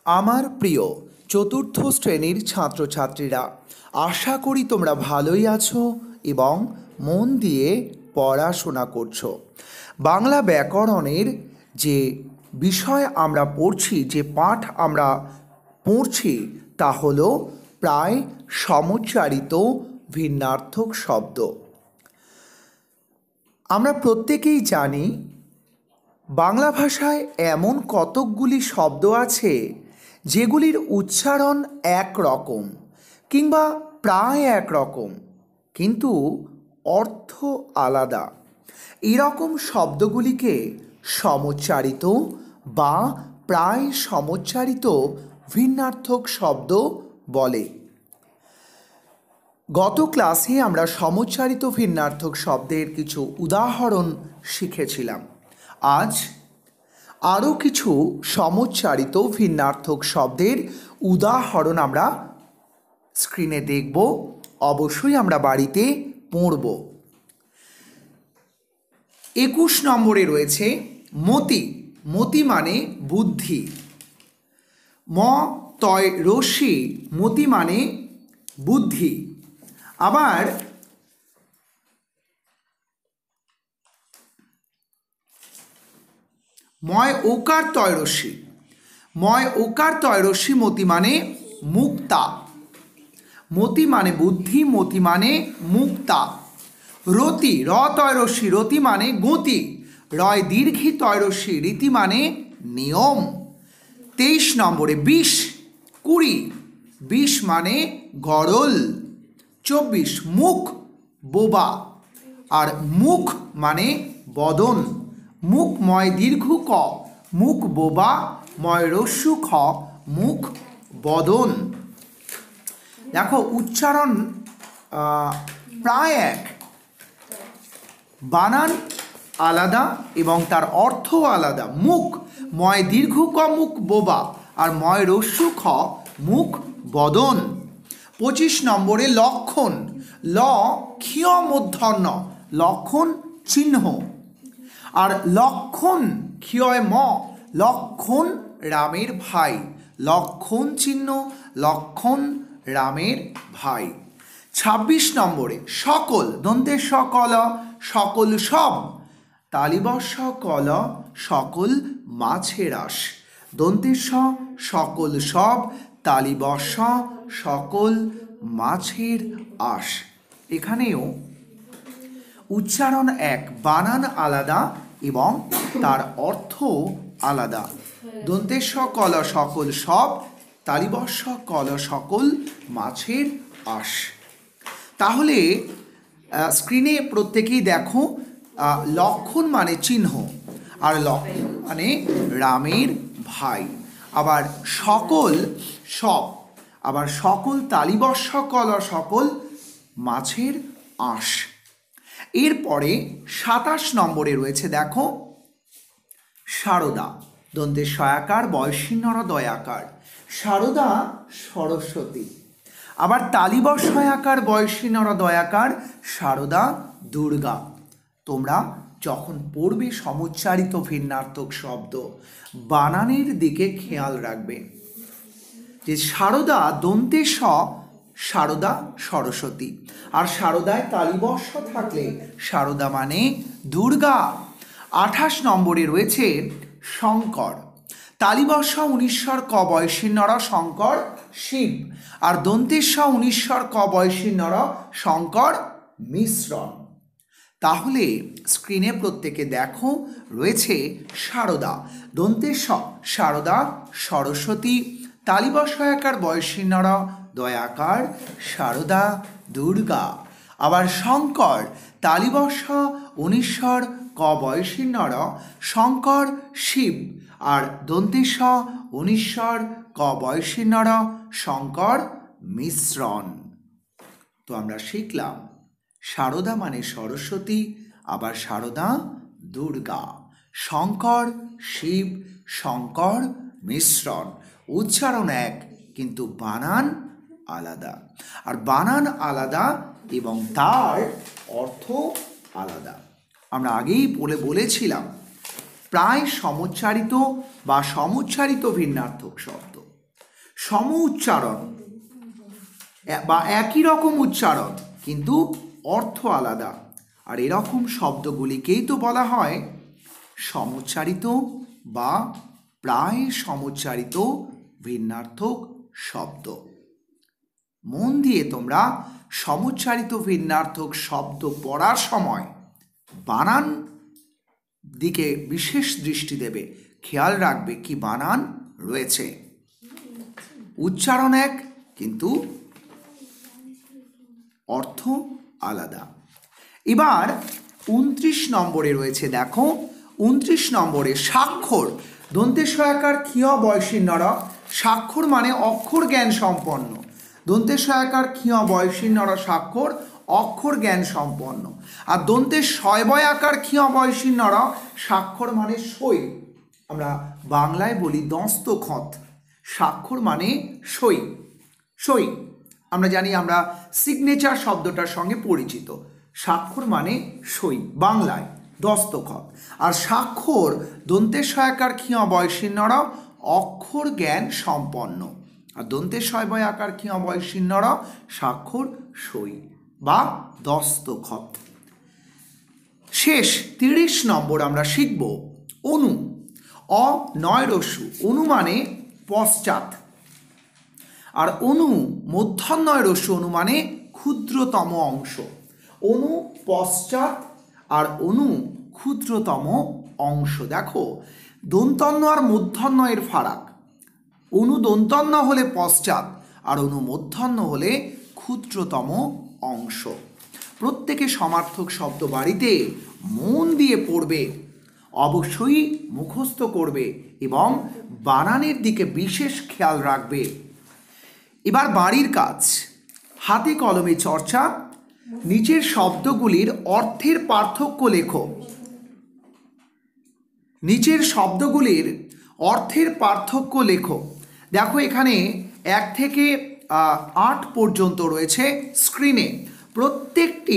আমার প্রিয় চতুর্থ শ্রেণীর ছাত্রছাত্রীরা, আশা করি তোমরা ভালোই আছো এবং মন দিয়ে পড়াশোনা করছো। বাংলা ব্যাকরণের যে বিষয় আমরা পড়ছি, যে পাঠ আমরা পড়ছি, তা হলো প্রায় সমুচ্চারিত ভিন্নার্থক শব্দ। আমরা প্রত্যেকেই জানি বাংলা ভাষায় এমন কতকগুলি শব্দ আছে যেগুলির উচ্চারণ একরকম কিংবা প্রায় একরকম, কিন্তু অর্থ আলাদা। এরকম শব্দগুলিকে সমুচ্চারিত বা প্রায় সমুচ্চারিত ভিন্নার্থক শব্দ বলে। গত ক্লাসে আমরা সমুচ্চারিত ভিন্নার্থক শব্দের কিছু উদাহরণ শিখেছিলাম। আজ আরও কিছু সমুচ্চারিত ভিন্নার্থক শব্দের উদাহরণ আমরা স্ক্রিনে দেখব, অবশ্যই আমরা বাড়িতে পড়ব। 21 নম্বরে রয়েছে মতি। মতি মানে বুদ্ধি। ম তয় রশ্মি, মতি মানে বুদ্ধি। আবার ময় ওকার তয় রশ্মি, ময় ওকার তয় রশ্মি, মতি মানে মুক্তা। মতি মানে বুদ্ধি, মতি মানে মুক্তা। রতি, র তয় রশ্মি, রতি মানে গতি। রয় দীর্ঘি তয় রশ্মি, রীতি মানে নিয়ম। 23 নম্বরে 20, 20, 20 মানে গরল। 24 মুখ, বোবা। আর মুখ মানে বদন। মুখ ময় দীর্ঘ ক, মুখ বোবা, ময় রস্যু খ, মুখ বদন। দেখো উচ্চারণ প্রায় এক, বানান আলাদা এবং তার অর্থ আলাদা। মুখ ময় দীর্ঘ ক, মুখ বোবা, আর ময় রস্যু খ, মুখ বদন। 25 নম্বরে লক্ষণ। ল ক্ষীয় মূর্ধন্য, লক্ষণ চিহ্ন। আর লক্ষণ ক্ষীয় ম, লক্ষণ রামের ভাই। লক্ষণ চিহ্ন, লক্ষণ রামের ভাই। 26 নম্বরে সকল, দন্তে সকল, সকল সব। তালিবস্য কল, সকল মাছের আঁশ। দন্তে সকল সব, তালিবস্য সকল মাছের আঁশ। এখানেও উচ্চারণ এক, বানান আলাদা এবং তার অর্থ আলাদা। দন্তে সকল সকল সব, তালিবস্য কল সকল মাছের আঁশ। তাহলে স্ক্রিনে প্রত্যেকেই দেখো, লক্ষণ মানে চিহ্ন, আর লক্ষণ মানে রামের ভাই। আবার সকল সব, আবার সকল তালিবস্য কল সকল মাছের আঁশ। এরপরে 27 নম্বরে রয়েছে দেখো সারদা। দন্তে সয়াকার, বয়সীনর দয়াকার। সারদা সরস্বতী। আবার তালিবস্যয়াকার, বয়সীনর দয়াকার, সারদা দুর্গা। তোমরা যখন পড়বে সমুচ্চারিত ভিন্নার্থক শব্দ, বানানের দিকে খেয়াল রাখবে যে সারদা দন্তে স, সারদা সরস্বতী, আর সারদায় তালিবস্য থাকলে সারদা মানে দুর্গা। 28 নম্বরে রয়েছে শঙ্কর। তালিবস্য 19 ক, বয়সীনর শঙ্কর শিব, আর দন্তেস্য 19 ক, বয়সীনর শঙ্কর মিশ্রণ। তাহলে স্ক্রিনে প্রত্যেকে দেখো রয়েছে সারদা। দন্তে সারদা সরস্বতী, তালিবস্যয়াকার, বয়সীনর দয়াকার, সারদা দুর্গা। আবার শঙ্কর, তালিবস্য 19 ক, বয়সীনর শঙ্কর শিব, আর দন্তেস্য 19 ক, বয়সীনর শঙ্কর মিশ্রণ। তো আমরা শিখলাম সারদা মানে সরস্বতী, আবার সারদা দুর্গা, শঙ্কর শিব, শঙ্কর মিশ্রণ। উচ্চারণ এক কিন্তু বানান আলাদা, আর বানান আলাদা এবং তার অর্থ আলাদা। আমরা আগেই বলেছিলাম প্রায় সমুচ্চারিত বা সমুচ্চারিত ভিন্নার্থক শব্দ। সম উচ্চারণ বা একই রকম উচ্চারণ কিন্তু অর্থ আলাদা, আর এরকম শব্দগুলিকেই তো বলা হয় সমুচ্চারিত বা প্রায় সমুচ্চারিত ভিন্নার্থক শব্দ। মন দিয়ে তোমরা সমুচ্চারিত ভিন্নার্থক শব্দ পড়ার সময় বানান দিকে বিশেষ দৃষ্টি দেবে, খেয়াল রাখবে কি বানান রয়েছে। উচ্চারণ এক কিন্তু অর্থ আলাদা। এবার 29 নম্বরে রয়েছে, দেখো 29 নম্বরে স্বাক্ষর। দন্তে সহায়কার ক্ষিয় বয়সীর নর, স্বাক্ষর মানে অক্ষর জ্ঞান সম্পন্ন। দন্তে সহায়কার ক্ষিয় বয়সীর নর স্বাক্ষর অক্ষর জ্ঞান সম্পন্ন। আর দন্তে শয়বয় আকার ক্ষিয় বয়সীর নর স্বাক্ষর মানে সই। আমরা বাংলায় বলি দস্তখত, স্বাক্ষর মানে সই। সই আমরা জানি, আমরা সিগনেচার শব্দটার সঙ্গে পরিচিত। স্বাক্ষর মানে সই, বাংলায় দস্তখত। আর স্বাক্ষর দন্তে সহায়কার ক্ষিয় বয়সীর নর অক্ষর জ্ঞান সম্পন্ন। আর দন্তে শয়বয় আকার ক্ষিয় বয়সীর নর স্বাক্ষর সই বা দস্তখত। শেষ 30 নম্বর আমরা শিখব অনু। অ নয় রস্যু, অনু মানে পশ্চাৎ। আর অনু মূর্ধন্যয় রস্যু, অনু মানে ক্ষুদ্রতম অংশ। অনু পশ্চাৎ আর অনু ক্ষুদ্রতম অংশ। দেখো দন্তন্য আর মূর্ধন্যয়ের ফারাক। অনু দন্তন্য হলে পশ্চাৎ আর অনু মূর্ধন্য হলে ক্ষুদ্রতম অংশ। প্রত্যেকে সমার্থক শব্দ বাড়িতে মন দিয়ে পড়বে, অবশ্যই মুখস্থ করবে এবং বানানের দিকে বিশেষ খেয়াল রাখবে। এবার বাড়ির কাজ, হাতে কলমে চর্চা। নিচের শব্দগুলির অর্থের পার্থক্য লেখো। নিচের শব্দগুলির অর্থের পার্থক্য লেখো। দেখো এখানে 1 থেকে 8 পর্যন্ত রয়েছে স্ক্রিনে। প্রত্যেকটি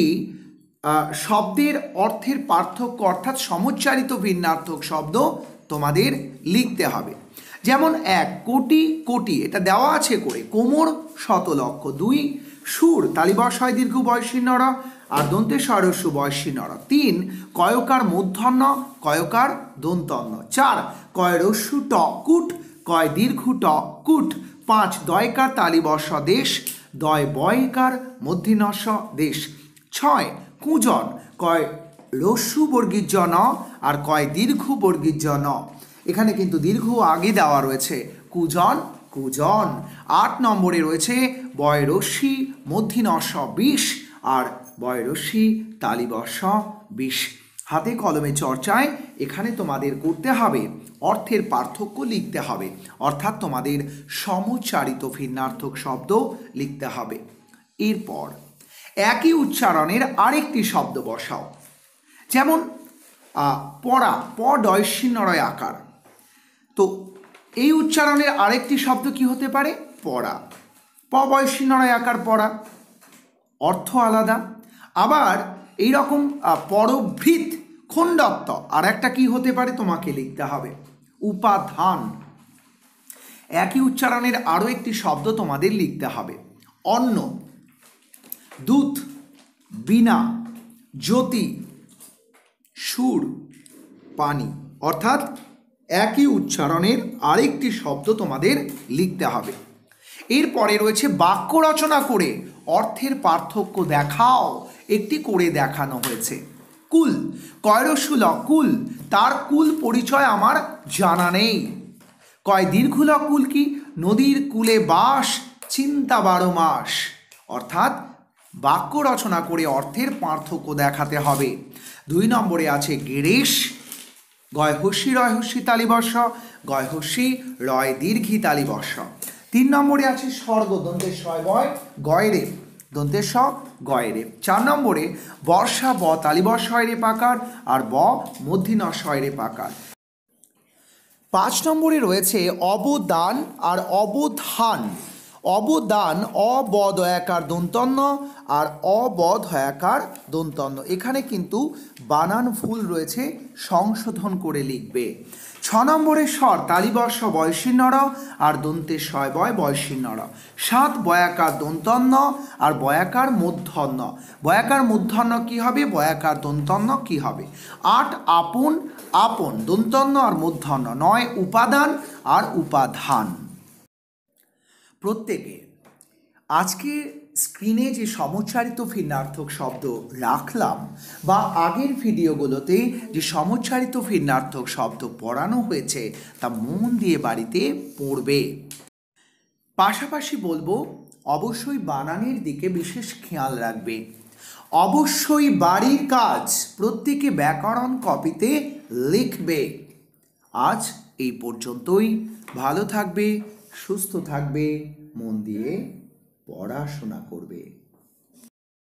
শব্দের অর্থের পার্থক্য অর্থাৎ সমুচ্চারিত ভিন্নার্থক শব্দ তোমাদের লিখতে হবে। যেমন 1 কোটি, কোটি এটা দেওয়া আছে করে, কোমর শতলক্ষ। 2 সুর তালিবর্ষ হয় দীর্ঘ বয়সী নর আর দন্তে স্বরস্য বয়সী নর। 3 কয়কার মূর্ধন্য, কয়কার দন্তন্য। 4 কয় রস্যু ট কুট, কয় দীর্ঘ ট কুট। 5 দয়কার তালিবর্ষ দেশ, দয় বয়কার মধ্যিনস্য দেশ। 6 কুজন, কয় রস্যু বর্গীর ন আর কয় দীর্ঘ বর্গীর ন। এখানে কিন্তু দীর্ঘ আগে দেওয়া রয়েছে, কুজন কুজন। 8 নম্বরে রয়েছে বয়রস্যি মধ্যিনস্য 20 আর বয়রস্যি তালিবর্ষ 20। হাতে কলমে চর্চায় এখানে তোমাদের করতে হবে অর্থের পার্থক্য লিখতে হবে, অর্থাৎ তোমাদের সমুচ্চারিত ভিন্নার্থক শব্দ লিখতে হবে। এরপর একই উচ্চারণের আরেকটি শব্দ বসাও। যেমন পড়া, প ডয়সী নরয় আকার। তো এই উচ্চারণের আরেকটি শব্দ কি হতে পারে? পড়া। প বয়সী নরয় আকার পড়া, অর্থ আলাদা। আবার এইরকম পরভৃত খণ্ডত্ব আর একটা কি হতে পারে তোমাকে লিখতে হবে, উপাধান। একই উচ্চারণের আরও একটি শব্দ তোমাদের লিখতে হবে, অন্ন। দূত, বীণা, জ্যোতি, সুর, পানি। অর্থাৎ একই উচ্চারণের আরেকটি শব্দ তোমাদের লিখতে হবে। এরপরে রয়েছে বাক্য রচনা করে অর্থের পার্থক্য দেখাও। একটি করে দেখানো হয়েছে। কুল, কয়রস্যু ল কুল, তার কুল পরিচয় আমার জানা নেই। কয় দীর্ঘ ল কুল কি, নদীর কূলে বাস চিন্তা 12 মাস। অর্থাৎ বাক্য রচনা করে অর্থের পার্থক্য দেখাতে হবে। 2 নম্বরে আছে গিরিশ, গয় হস্যি রয় হস্যি তালিবর্ষ, গয় হস্যি রয় দীর্ঘি তালিবর্ষ। 3 নম্বরে আছে স্বর্গ, দন্তে শয়বয় গয়রে, দন্তে স গয়রে। 4 নম্বরে বর্ষা, ব তালিবর্ষ হয় রে পাকার আর ব মধ্যিনস্য হয় রে পাকার। 5 নম্বরে রয়েছে অবদান আর অবধান। অবদান অবদ হয়াকার দন্তন্য আর অবদ হয়াকার দন্তন্য। এখানে কিন্তু বানান ভুল রয়েছে, সংশোধন করে লিখবে। 6 নম্বরের স্বর তালিবর্ষ বয়সীর্ণর আর দন্তের শয় বয় বয়সীর্ণর। 7 বয়াকার দন্তন্য আর বয়াকার মূর্ধন্য। বয়াকার মূর্ধন্য কি হবে, বয়াকার দন্তন্য কি হবে। 8 আপন আপন দন্তন্য আর মূর্ধন্য। 9 উপাদান আর উপাধান। প্রত্যেকে আজকে স্ক্রিনে যে সমুচ্চারিত ভিন্নার্থক শব্দ রাখলাম বা আগের ভিডিওগুলোতে যে সমুচ্চারিত ভিন্নার্থক শব্দ পড়ানো হয়েছে তা মন দিয়ে বাড়িতে পড়বে। পাশাপাশি বলবো অবশ্যই বানানের দিকে বিশেষ খেয়াল রাখবে। অবশ্যই বাড়ির কাজ প্রত্যেকে ব্যাকরণ কপিতে লিখবে। আজ এই পর্যন্তই। ভালো থাকবে, সুস্থ থাকবে, মন দিয়ে পড়াশোনা করবে।